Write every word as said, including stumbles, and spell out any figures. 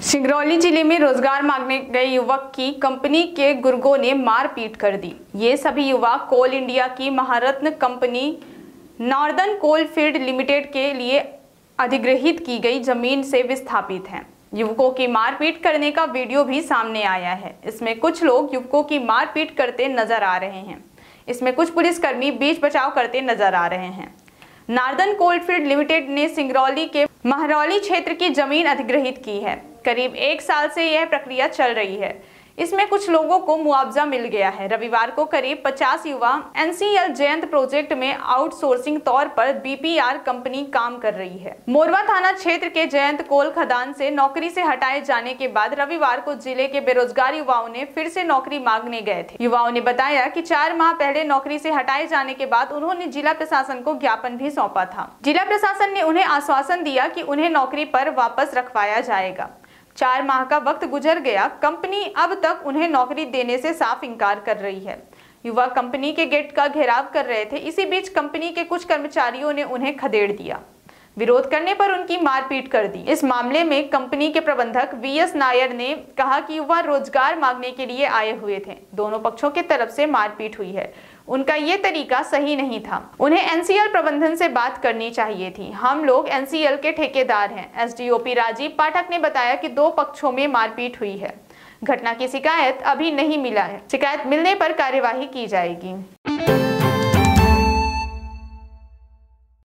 सिंगरौली जिले में रोजगार मांगने गए युवक की कंपनी के गुर्गों ने मारपीट कर दी। ये सभी युवक कोल इंडिया की Maharatna company northern coalfield limited के लिए अधिग्रहित की गई जमीन से विस्थापित हैं। युवकों की मारपीट करने का वीडियो भी सामने आया है। इसमें कुछ लोग युवकों की मारपीट करते नजर आ रहे हैं। इसमें कुछ पुलिसकर्मी बीच बचाव करते नजर आ रहे हैं। नॉर्दर्न कोल फील्ड लिमिटेड ने सिंगरौली के महरौली क्षेत्र की जमीन अधिग्रहित की है। करीब एक साल से यह प्रक्रिया चल रही है। इसमें कुछ लोगों को मुआवजा मिल गया है। रविवार को करीब पचास युवा एनसीएल जयंत प्रोजेक्ट में आउटसोर्सिंग तौर पर बीपीआर कंपनी काम कर रही है। मोरवा थाना क्षेत्र के जयंत कोल खदान से नौकरी से हटाए जाने के बाद रविवार को जिले के बेरोजगार युवाओं ने फिर से नौकरी मांगने गए थे। युवाओं ने बताया कि चार माह पहले नौकरी से हटाए जाने के बाद उन्होंने जिला प्रशासन को ज्ञापन भी सौंपा था। जिला प्रशासन ने उन्हें आश्वासन दिया कि उन्हें नौकरी पर वापस रखवाया जाएगा। चार माह का वक्त गुजर गया। कंपनी अब तक उन्हें नौकरी देने से साफ इनकार कर रही है। युवा कंपनी के गेट का घेराव कर रहे थे। इसी बीच कंपनी के कुछ कर्मचारियों ने उन्हें खदेड़ दिया। विरोध करने पर उनकी मारपीट कर दी। इस मामले में कंपनी के प्रबंधक वीएस नायर ने कहा कि युवा रोजगार मांगने के लिए आए हुए थे। दोनों पक्षों की तरफ से मारपीट हुई है। उनका ये तरीका सही नहीं था। उन्हें एनसीएल प्रबंधन से बात करनी चाहिए थी। हम लोग एनसीएल के ठेकेदार हैं। एसडीओपी राजीव पाठक ने बताया कि दो पक्षों में मारपीट हुई है। घटना की शिकायत अभी नहीं मिला है। शिकायत मिलने पर कार्यवाही की जाएगी।